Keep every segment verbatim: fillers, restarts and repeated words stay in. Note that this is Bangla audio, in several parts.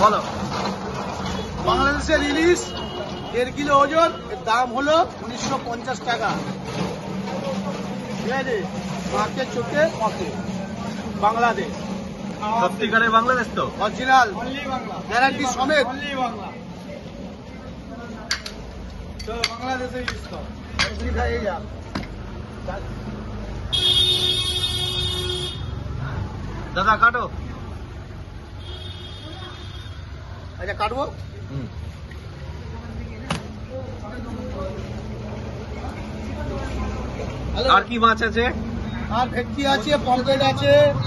বলো। বাংলাদেশের ইলিশ দেড় কিলো ওজন, এর দাম হলো উনিশশো পঞ্চাশ টাকা। ঠিক আছে, মাকে চোখে পথে বাংলাদেশ, সত্যিকারের বাংলাদেশ তো, অরিজিনাল গ্যারান্টি সমেত। বাংলাদেশের ইলিশ তো দাদা কাটো। আচ্ছা কাটবো। আর কি মাছ আছে? আর ভেটকি আছে, পমফ্রেট আছে,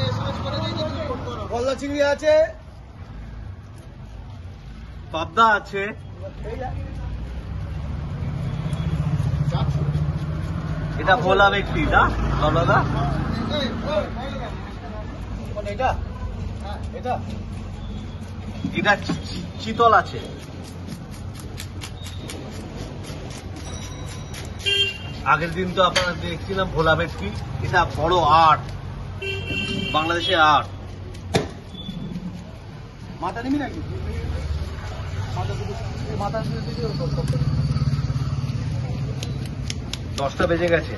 গলদা চিংড়ি আছে, পাবদা আছে। এটা ভোলা ব্যক্তি না দাদা? এটা এটা এটা চিতল আছে। আগের দিন তো আপনারা দেখছিলাম ভোলা ভেটকি, এটা বড় আট, বাংলাদেশে আট। মাথা নিবি নাকি? মাথা দশটা বেজে গেছে।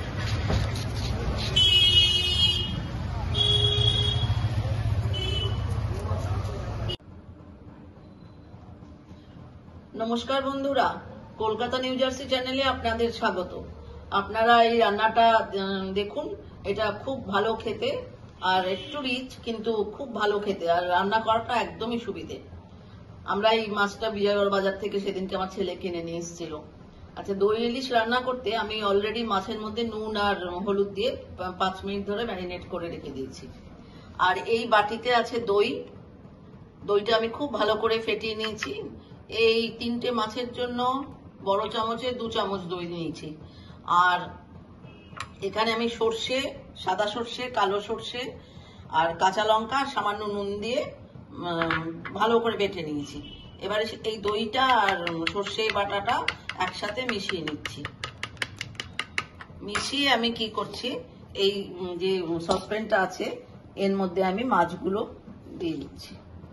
নমস্কার বন্ধুরা, কলকাতা নিউ জার্সি চ্যানেলে আপনাদের স্বাগত। আপনারা এই রান্নাটা দেখুন, এটা খুব ভালো খেতে, আর একটু রিচ কিন্তু খুব ভালো খেতে, আর রান্না করাটা একদমই সুবিধে। আমরা এই মাছটা বিজয়গড় বাজার থেকে সেদিনকে আমার ছেলে কিনে নিয়ে এসেছিল। আচ্ছা, দই ইলিশ রান্না করতে আমি অলরেডি মাছের মধ্যে নুন আর হলুদ দিয়ে পাঁচ মিনিট ধরে ম্যারিনেট করে রেখে দিয়েছি। আর এই বাটিতে আছে দই। দইটা আমি খুব ভালো করে ফেটিয়ে নিয়েছি। এই তিনটে মাছের জন্য বড় চামচে দু চামচ দই নিয়েছি। আর এখানে আমি সর্ষে, সাদা সর্ষে, কালো সর্ষে আর কাঁচা লঙ্কা সামান্য নুন দিয়ে ভালো করে বেটে নিয়েছি। এবারে এই দইটা আর সর্ষে বাটাটা একসাথে মিশিয়ে নিচ্ছি। মিশিয়ে আমি কি করছি, এই যে সসপ্যানটা আছে এর মধ্যে আমি মাছগুলো দিয়ে দিচ্ছি।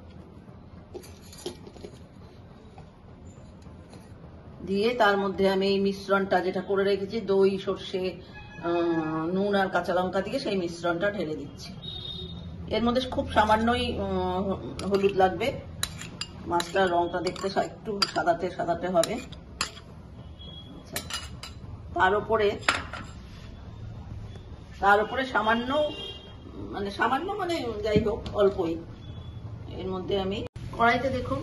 দিয়ে তার মধ্যে আমি এই মিশ্রণটা যেটা করে রেখেছি, দই, সর্ষে, নুন আর কাঁচা লঙ্কা দিয়ে সেই মিশ্রণটা ঢেলে দিচ্ছি। এর মধ্যে খুব সামান্যই হলুদ লাগবে, মাছটার রংটা দেখতে একটু সাদাটে সাদাটে হবে। তার উপরে তার উপরে সামান্য মানে সামান্য মানে যাই হোক অল্পই এর মধ্যে আমি কড়াইতে দেখুন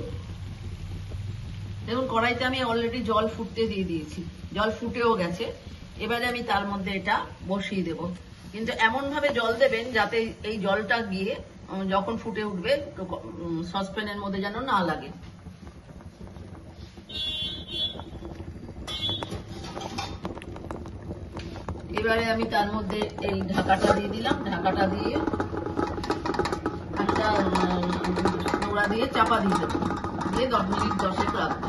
দেখুন কড়াইতে আমি অলরেডি জল ফুটতে দিয়ে দিয়েছি, জল ফুটেও গেছে। এবারে আমি তার মধ্যে এটা বসিয়ে দেব, কিন্তু এমন ভাবে জল দেবেন যাতে এই জলটা গিয়ে যখন ফুটে উঠবে সসপ্যানের মধ্যে যেন না লাগে। এবারে আমি তার মধ্যে এই ঢাকাটা দিয়ে দিলাম, ঢাকাটা দিয়ে একটা নোড়া দিয়ে চাপা দিয়ে দেবো, দিয়ে দশ মিনিট দশেক রাখবো।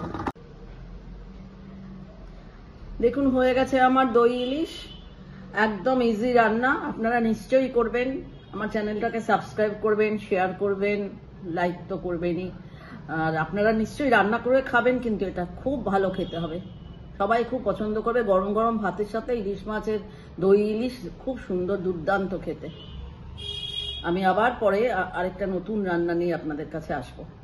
দেখুন হয়ে গেছে আমার দই ইলিশ, একদম ইজি রান্না। আপনারা নিশ্চয়ই করবেন। আমার চ্যানেলটাকে সাবস্ক্রাইব করবেন, শেয়ার করবেন, লাইক তো করবেনই। আর আপনারা নিশ্চয়ই রান্না করে খাবেন, কিন্তু এটা খুব ভালো খেতে হবে, সবাই খুব পছন্দ করবে। গরম গরম ভাতের সাথে ইলিশ মাছের দই ইলিশ খুব সুন্দর, দুর্দান্ত খেতে। আমি আবার পরে আরেকটা নতুন রান্না নিয়ে আপনাদের কাছে আসবো।